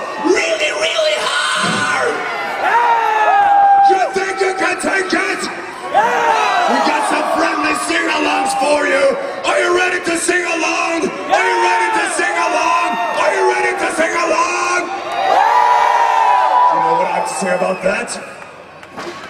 really, really hard. You think you can take it? We got some friendly sing-alongs for you. Are you ready to sing along? Are you ready to sing along? Are you ready to sing along? You know what I have to say about that?